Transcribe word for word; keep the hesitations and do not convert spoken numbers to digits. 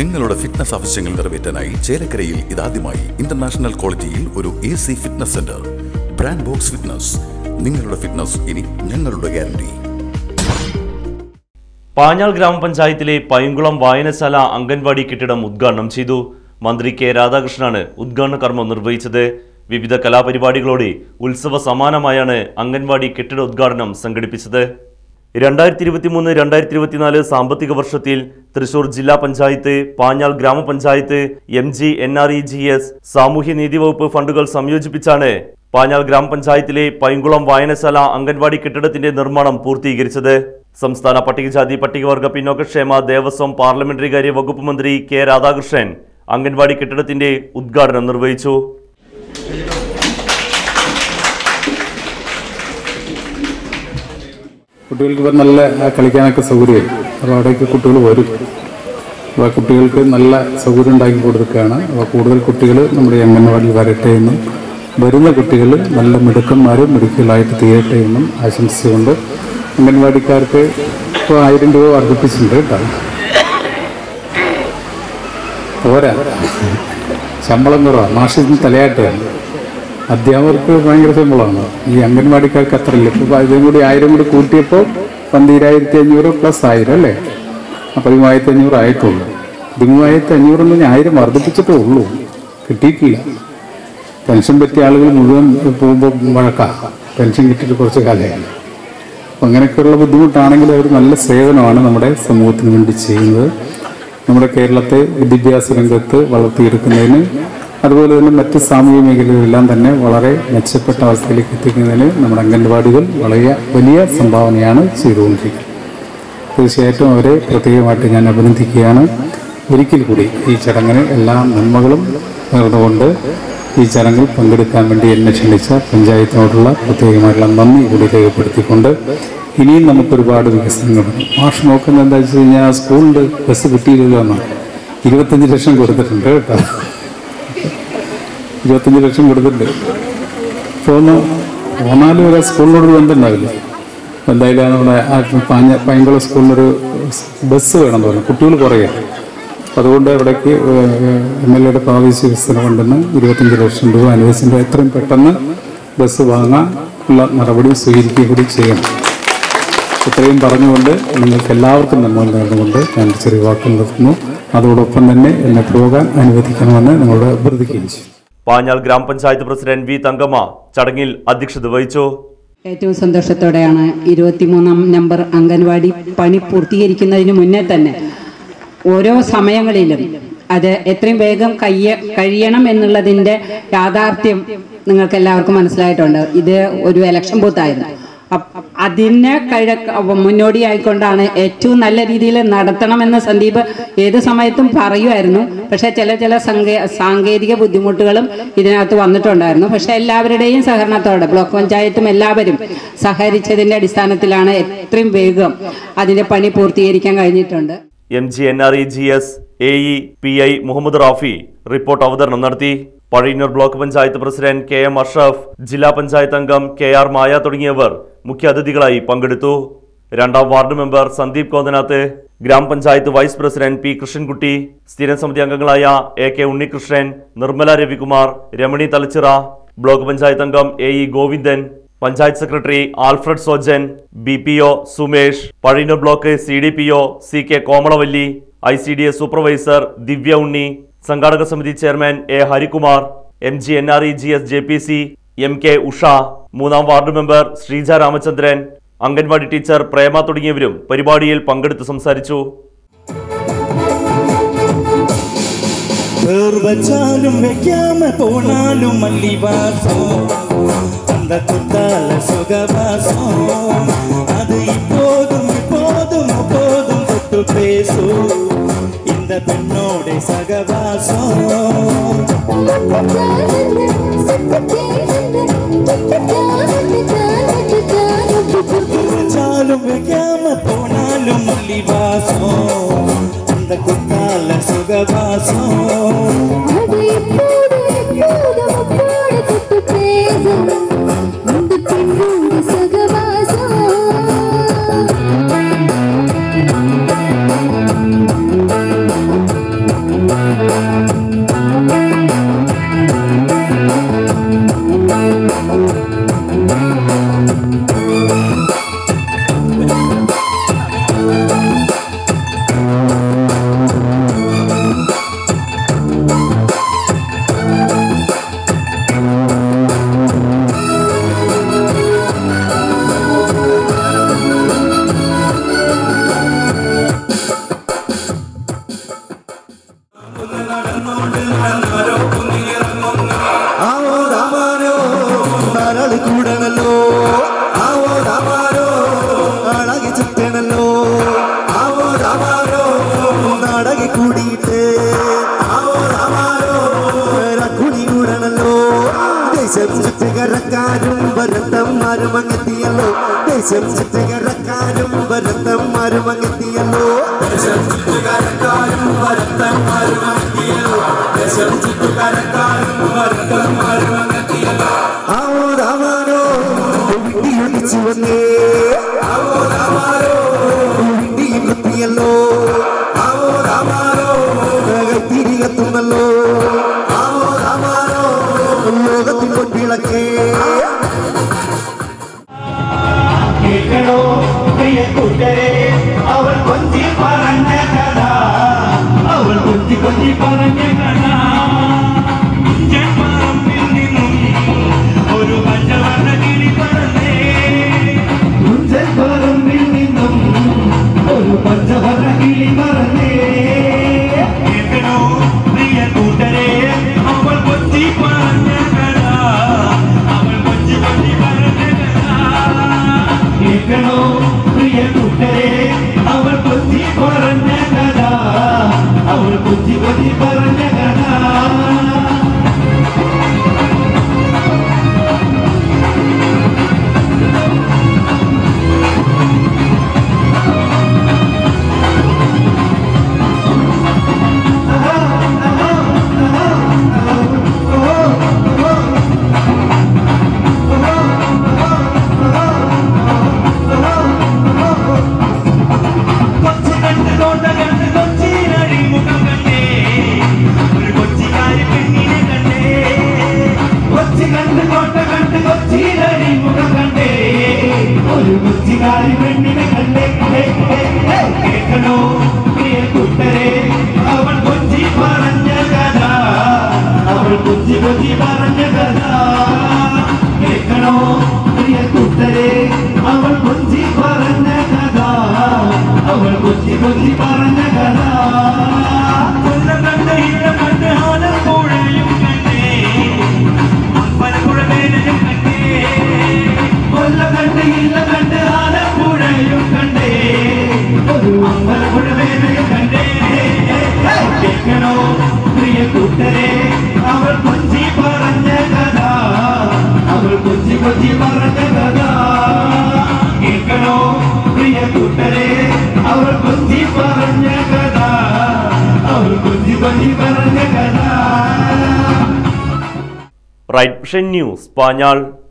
നിങ്ങളുടെ ഫിറ്റ്നസ് ആവശ്യങ്ങൾ നിറവേറ്റാനായി ചേലക്കരയിൽ ഇതാദ്യമായി ഇന്റർനാഷണൽ ക്വാളിറ്റിയിൽ ഒരു A C fitness centre. Brand box fitness. നിങ്ങളുടെ ഫിറ്റ്നസ് ഇനി ഞങ്ങളുടെ ഗ്യാരണ്ടി. പാഞ്ഞാൾ ഗ്രാമപഞ്ചായത്തിലെ പൈങ്കുളം വായനശാല അംഗൻവാടി കെട്ടിടം ഉദ്ഘാടനം ചെയ്തു. മന്ത്രി കെ രാധാകൃഷ്ണനാണ് ഉദ്ഘാടന കർമ്മം നിർവഹിച്ചത്. വിവിധ കലാപരിപാടികളോടെ ഉത്സവ സമാനമായാണ് അംഗൻവാടി കെട്ടിട ഉദ്ഘാടനം സംഘടിപ്പിച്ചത്. രണ്ടായിരത്തി ഇരുപത്തി മൂന്ന് രണ്ടായിരത്തി ഇരുപത്തിനാല് സാമ്പത്തിക വർഷത്തിൽ തൃശൂർ ജില്ലാ പഞ്ചായത്ത്, പാഞ്ഞാൾ ഗ്രാമപഞ്ചായത്ത്, M G N R E G S, സാമൂഹ്യനീതി വകുപ്പ് ഫണ്ടുകൾ സംയോജിപ്പിച്ചാണ് പാഞ്ഞാൾ ഗ്രാമപഞ്ചായത്തിലെ പൈങ്കുളം വായനശാല അംഗൻവാടി കെട്ടിടത്തിന്റെ നിർമ്മാണം പൂർത്തീകരിച്ചത്. സംസ്ഥാന പട്ടികജാതി പട്ടികവർഗ പിന്നോക്കക്ഷേമ ദേവസ്വം പാർലമെന്ററി കാര്യ വകുപ്പ് മന്ത്രി കെ രാധാകൃഷ്ണൻ അംഗൻവാടി കെട്ടിടത്തിന്റെ ഉദ്ഘാടനം നിർവഹിച്ചു. കുട്ടികൾക്ക് ഇപ്പം നല്ല കളിക്കാനൊക്കെ സൗകര്യമായി. അപ്പോൾ അവിടേക്ക് കുട്ടികൾ വരും. അപ്പോൾ കുട്ടികൾക്ക് നല്ല സൗകര്യം ഉണ്ടാക്കി കൊടുക്കുകയാണ്. അപ്പോൾ കൂടുതൽ കുട്ടികൾ നമ്മുടെ അംഗൻവാടിയിൽ വരട്ടെ എന്നും വരുന്ന കുട്ടികൾ നല്ല മിടുക്കന്മാരും മിടുക്കുകളായിട്ട് തീരട്ടെ എന്നും ആശംസിച്ചുകൊണ്ട് അംഗൻവാടിക്കാർക്ക് ഇപ്പോൾ ആയിരം രൂപ വർദ്ധിപ്പിച്ചിട്ടുണ്ട് കേട്ടോ. പോരാ, ശമ്പളം കുറവാണ്. മാസത്തിന് തലയാട്ടാണ്. അധ്യാപകർക്ക് ഭയങ്കര ശമ്പളമാണ്. ഈ അംഗൻവാടിക്കാർക്ക് അത്രയില്ല. ഇപ്പോൾ ഇതും കൂടി ആയിരം കൂടി കൂട്ടിയപ്പോൾ പന്തിരായിരത്തി അഞ്ഞൂറ് പ്ലസ് ആയിരം അല്ലേ? അപ്പോൾ പതിമൂവായിരത്തി അഞ്ഞൂറ് ആയിട്ടുള്ളൂ. പതിമൂവായിരത്തി അഞ്ഞൂറെന്ന് ഞാൻ ആയിരം വർദ്ധിപ്പിച്ചിട്ടേ ഉള്ളൂ, കിട്ടിയിട്ടില്ല. പെൻഷൻ പറ്റിയ ആളുകൾ മുഴുവൻ പോകുമ്പോൾ വഴക്കാം. പെൻഷൻ കിട്ടിയിട്ട് കുറച്ച് കാലമായി. അപ്പം അങ്ങനെയൊക്കെയുള്ള ബുദ്ധിമുട്ടാണെങ്കിൽ അവർ നല്ല സേവനമാണ് നമ്മുടെ സമൂഹത്തിന് വേണ്ടി ചെയ്യുന്നത്. നമ്മുടെ കേരളത്തെ വിദ്യാഭ്യാസ രംഗത്ത് വളർത്തിയെടുക്കുന്നതിന്, അതുപോലെ തന്നെ മറ്റ് സാമൂഹിക മേഖലകളിലെല്ലാം തന്നെ വളരെ മെച്ചപ്പെട്ട അവസ്ഥയിലേക്ക് എത്തിക്കുന്നതിന് നമ്മുടെ അംഗൻവാടികൾ വളരെ വലിയ സംഭാവനയാണ് ചെയ്തുകൊണ്ടിരിക്കുന്നത്. തീർച്ചയായിട്ടും അവരെ പ്രത്യേകമായിട്ട് ഞാൻ അഭിനന്ദിക്കുകയാണ്. ഒരിക്കൽ കൂടി ഈ ചടങ്ങിന് എല്ലാ നന്മകളും നേർന്നുകൊണ്ട് ഈ ചടങ്ങിൽ പങ്കെടുക്കാൻ വേണ്ടി എന്നെ ക്ഷണിച്ച പഞ്ചായത്തിനോടുള്ള പ്രത്യേകമായിട്ടുള്ള നന്ദി കൂടി രേഖപ്പെടുത്തിക്കൊണ്ട് ഇനിയും നമുക്കൊരുപാട് വികസനങ്ങളുണ്ട്. മാഷ് നോക്കുന്നത് എന്താ വെച്ച് കഴിഞ്ഞാൽ സ്കൂളിൽ ബസ് കിട്ടിയില്ലല്ലോ എന്നാണ്. ഇരുപത്തഞ്ച് ലക്ഷം കൊടുത്തിട്ടുണ്ട് കേട്ടോ. ഇരുപത്തഞ്ച് ലക്ഷം കൊടുത്തിട്ടുണ്ട്. ഇപ്പോൾ ഒന്ന് മൂന്നാല് വരെ സ്കൂളിനോട് ബന്ധമുണ്ടാവില്ല. എന്തായാലും നമ്മുടെ ആ പാഞ്ഞ പൈങ്കുളം സ്കൂളിനൊരു ബസ് വേണമെന്ന് പറഞ്ഞു. കുട്ടികൾ കുറയാണ്. അതുകൊണ്ട് അവിടേക്ക് എം എൽ എയുടെ പ്രാദേശിക വികസനം കൊണ്ടുവന്ന് ഇരുപത്തഞ്ച് ലക്ഷം രൂപ അനുവദിച്ചിട്ട് എത്രയും പെട്ടെന്ന് ബസ് വാങ്ങാൻ ഉള്ള നടപടി സ്വീകരിക്കുകയും കൂടി ചെയ്യണം. ഇത്രയും പറഞ്ഞുകൊണ്ട് നിങ്ങൾക്ക് എല്ലാവർക്കും നന്മ നേർന്നുകൊണ്ട് ഞാൻ ചെറിയ വാക്കുകൾ നിർത്തുന്നു. അതോടൊപ്പം തന്നെ എന്നെ പോകാൻ അനുവദിക്കണമെന്ന് നിങ്ങളോട് അഭ്യർത്ഥിക്കുകയും ചെയ്യും. പാഞ്ഞാൾ ഗ്രാമപഞ്ചായത്ത് പ്രസിഡന്റ് വി തങ്കമ്മ ചടങ്ങിൽ അധ്യക്ഷത വഹിച്ചു. ഏറ്റവും സന്തോഷത്തോടെയാണ് ഇരുപത്തിമൂന്നാം നമ്പർ അംഗൻവാടി പണി പൂർത്തീകരിക്കുന്നതിന് മുന്നേ തന്നെ ഓരോ സമയങ്ങളിലും അത് എത്രയും വേഗം കഴിയ കഴിയണം എന്നുള്ളതിൻ്റെ യാഥാർത്ഥ്യം നിങ്ങൾക്ക് എല്ലാവർക്കും മനസ്സിലായിട്ടുണ്ട്. ഇത് ഒരു ഇലക്ഷൻ ബൂത്തായിരുന്നു. അതിനെ കഴി മുന്നോടിയായിക്കൊണ്ടാണ് ഏറ്റവും നല്ല രീതിയിൽ നടത്തണമെന്ന് സന്ദീപ് ഏത് സമയത്തും പറയുമായിരുന്നു. പക്ഷെ ചില ചില സാങ്കേതിക ബുദ്ധിമുട്ടുകളും ഇതിനകത്ത് വന്നിട്ടുണ്ടായിരുന്നു. പക്ഷെ എല്ലാവരുടെയും സഹകരണത്തോടെ ബ്ലോക്ക് പഞ്ചായത്തും എല്ലാവരും സഹകരിച്ചതിന്റെ അടിസ്ഥാനത്തിലാണ് എത്രയും വേഗം അതിന്റെ പണി പൂർത്തീകരിക്കാൻ കഴിഞ്ഞിട്ടുണ്ട്. M G N R E G S A E P I Muhammad Rafi report അവതരണം നടത്തി. Pazhayannur block panchayat president K M Ashraf, ജില്ലാ പഞ്ചായത്ത് അംഗം കെ ആർ മായ തുടങ്ങിയവർ മുഖ്യാതിഥികളായി പങ്കെടുത്തു. രണ്ടാം വാർഡ് മെമ്പർ സന്ദീപ് കോതനാത്ത്, ഗ്രാമപഞ്ചായത്ത് വൈസ് പ്രസിഡന്റ് പി കൃഷ്ണൻകുട്ടി, സ്ഥിരം സമിതി അംഗങ്ങളായ A K Unnikrishnan, Nirmala Ravikumar, Ramani Thalachira, block panchayat അംഗം A E Govindan, panchayat secretary Alfred Sojan, B P O Sumesh, Pazhayannur block C D P O C K Komalavalli, I C D S supervisor Divya Unni, സംഘാടക സമിതി chairman A Harikumar, M G N R E G S J P C M K Usha, മൂന്നാം ward member Sreeja Ramachandran, anganwadi teacher Prema തുടങ്ങിയവരും പരിപാടിയിൽ പങ്കെടുത്ത് സംസാരിച്ചു. பெண்ணோட சகவாசம் வைக்காம போனாலும் மல்லிவாசம் அந்த குத்தால சுகவாசம் റൈറ്റ് വിഷൻ ന്യൂസ് പാഞ്ഞാൾ.